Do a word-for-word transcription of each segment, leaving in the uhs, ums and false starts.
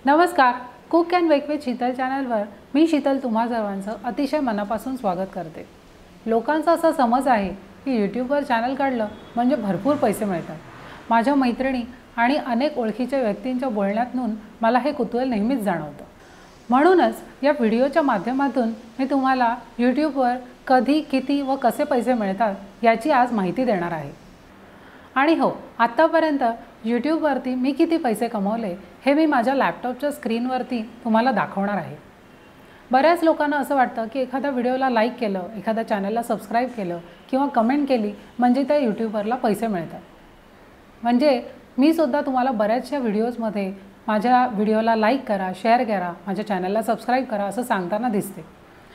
नमस्कार, cook and bake with Sheetal चॅनलवर मी शीतल तुम्हा सर्वांचं अतिशय मनापासून स्वागत करते। लोकांचा असा समज आहे की यूट्यूबवर चॅनल काढलं म्हणजे भरपूर पैसे मिळतात। माझ्या मैत्रिणी आणि अनेक ओळखीच्या व्यक्तींच्या बोलण्यातून मला हे कुतूहल नेहमीच जाणवतं। म्हणूनच या व्हिडिओच्या माध्यमातून मी तुम्हाला यूट्यूबवर कधी, किती व कसे पैसे मिळतात याची आज माहिती देणार आहे। आणि हो, आतापर्यंत यूट्यूबवरती मी किती पैसे कमवले हे मी माझ्या लॅपटॉपच्या स्क्रीनवरती तुम्हाला दाखवणार आहे। बऱ्याच लोकांना असं वाटतं की एखाद्या व्हिडिओला लाईक केलं, एखाद्या चॅनलला सबस्क्राइब केलं किंवा कमेंट केली म्हणजे त्या यूट्यूबरला पैसे मिळतात। म्हणजे मी सुद्धा तुम्हाला बऱ्याचशा व्हिडिओजमध्ये माझ्या व्हिडिओला लाईक करा, शेअर करा, माझ्या चॅनलला सबस्क्राइब करा असं सांगताना दिसते।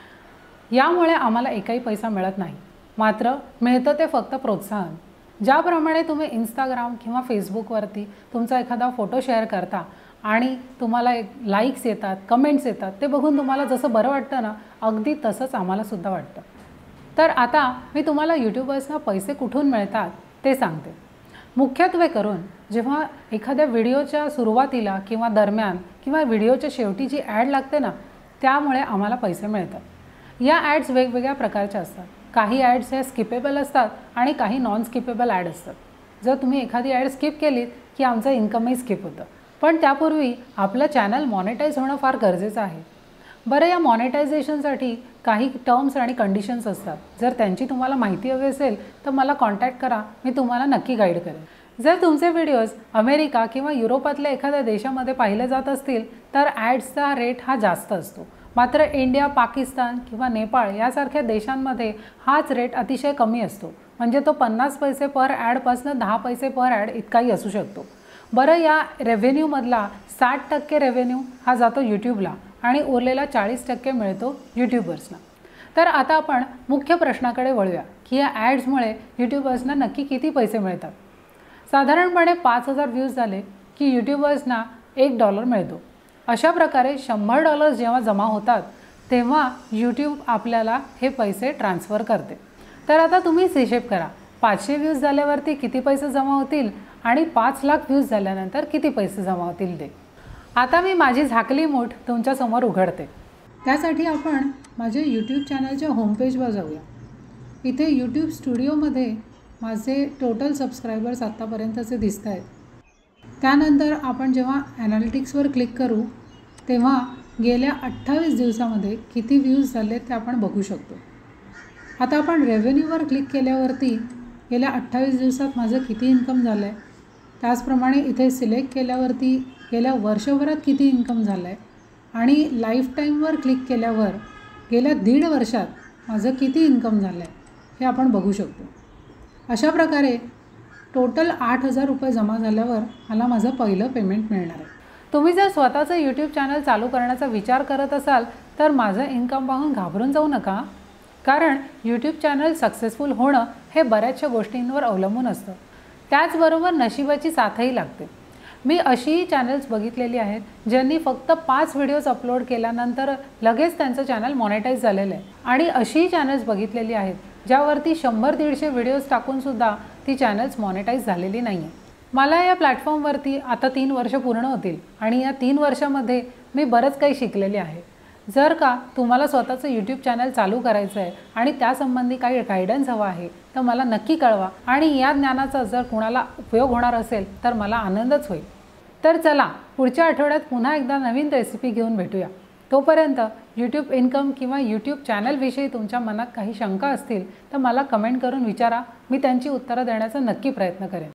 यामुळे आम्हाला एकही पैसा मिळत नाही, मात्र मिळतं ते फक्त प्रोत्साहन। ज्याप्रमाणे तुम्ही इंस्टाग्राम किंवा फेसबुकवरती तुमचा एखादा फोटो शेअर करता आणि तुम्हाला एक लाईक्स येतात, कमेंट्स येतात, ते बघून तुम्हाला जसं बरं वाटतं ना, अगदी तसंच आम्हाला सुद्धा वाटतं। तर आता मी तुम्हाला यूट्यूबर्सना पैसे कुठून मिळतात ते सांगते। मुख्यत्वे करून जेव्हा एखाद्या व्हिडिओच्या सुरुवातीला किंवा दरम्यान किंवा व्हिडिओच्या शेवटी जी ॲड लागते ना, त्यामुळे आम्हाला पैसे मिळतात। या ॲड्स वेगवेगळ्या प्रकारच्या असतात। काही ॲड्स ह्या स्किपेबल असतात आणि काही नॉन स्किपेबल ॲड असतात। जर तुम्ही एखादी ॲड स्किप केलीत की आमचं इन्कमही स्किप होतं। पण त्यापूर्वी आपलं चॅनल मॉनिटाईज होणं फार गरजेचं आहे। बरं, या मॉनिटायझेशनसाठी काही टर्म्स आणि कंडिशन्स असतात। जर त्यांची तुम्हाला माहिती हवी असेल तर मला कॉन्टॅक्ट करा, मी तुम्हाला नक्की गाईड करेन। जर तुमचे व्हिडिओज अमेरिका किंवा युरोपातल्या एखाद्या देशामध्ये पाहिले जात असतील तर ॲड्सचा रेट हा जास्त असतो। मात्र इंडिया, पाकिस्तान किंवा नेपाळ यासारख्या देशांमध्ये हाच रेट अतिशय कमी असतो। म्हणजे तो पन्नास पैसे पर ॲडपासून दहा पैसे पर ॲड इतकाही असू शकतो। बरं, या रेव्हेन्यूमधला साठ टक्के रेव्हेन्यू हा जातो यूट्यूबला आणि उरलेला चाळीस टक्के मिळतो यूट्यूबर्सना। तर आता आपण मुख्य प्रश्नाकडे वळूया की या ॲड्समुळे यूट्यूबर्सना नक्की किती पैसे मिळतात। साधारणपणे पाच हजार व्ह्यूज झाले की यूट्यूबर्सना एक डॉलर मिळतो। अशा प्रकारे शंभर डॉलर्स जेव्हा जमा होतात तेव्हा यूट्यूब आपल्याला हे पैसे ट्रान्सफर करते। तर आता तुम्हीच हिशेब करा, पाचशे व्ह्यूज झाल्यावरती किती पैसे जमा होतील आणि पाच लाख व्ह्यूज झाल्यानंतर किती पैसे जमा होतील ते। आता मी माझी झाकली मूठ तुमच्यासमोर उघडते। त्यासाठी आपण माझ्या यूट्यूब चॅनलच्या होमपेजवर जाऊया। इथे यूट्यूब स्टुडिओमध्ये माझे टोटल सबस्क्रायबर्स आत्तापर्यंतचे दिसत आहेत। त्यानंतर आपण जेव्हा ॲनालिटिक्सवर क्लिक करू तेव्हा गेल्या अठ्ठावीस दिवसामध्ये किती व्ह्यूज झाले ते आपण बघू शकतो। आता आपण रेव्हेन्यूवर क्लिक केल्यावरती गेल्या अठ्ठावीस दिवसात माझं किती इन्कम झालं आहे, त्याचप्रमाणे इथे सिलेक्ट केल्यावरती गेल्या वर्षभरात किती इन्कम झालं आहे आणि लाईफ टाईमवर क्लिक केल्यावर गेल्या दीड वर्षात माझं किती इन्कम झालं आहे हे आपण बघू शकतो। अशा प्रकारे टोटल आठ हजार रुपये जमा झाल्यावर मला माझं पहिलं पेमेंट मिळणार आहे। तुम्ही जर स्वतःचं यूट्यूब चॅनल चालू करण्याचा विचार करत असाल तर माझं इन्कम पाहून घाबरून जाऊ नका, कारण यूट्यूब चॅनल सक्सेसफुल होणं हे बऱ्याचशा गोष्टींवर अवलंबून असतं। त्याचबरोबर नशिबाची साथही लागते। मी अशीही चॅनल्स बघितलेली आहेत ज्यांनी फक्त पाच व्हिडिओज अपलोड केल्यानंतर लगेच त्यांचं चॅनल मॉनिटाईज झालेलं आहे आणि अशीही चॅनल्स बघितलेली आहेत ज्यावरती शंभर दीडशे व्हिडिओज टाकूनसुद्धा ती चॅनल्स मॉनिटाईज झालेली नाही आहे। मला या प्लॅटफॉर्मवरती आता तीन वर्ष पूर्ण होतील आणि या तीन वर्षामध्ये मी बरंच काही शिकलेले आहे। जर का तुम्हाला स्वतःचं यूट्यूब चॅनल चालू करायचं आहे आणि त्यासंबंधी काही गायडन्स हवा आहे तर मला नक्की कळवा आणि या ज्ञानाचा जर कुणाला उपयोग होणार असेल तर मला आनंदच होईल। तर चला, पुढच्या आठवड्यात पुन्हा एकदा नवीन रेसिपी घेऊन भेटूया। तोपर्यंत यूट्यूब इन्कम किंवा यूट्यूब चॅनलविषयी तुमच्या मनात काही शंका असतील तर मला कमेंट करून विचारा, मी त्यांची उत्तरं देण्याचा नक्की प्रयत्न करेन।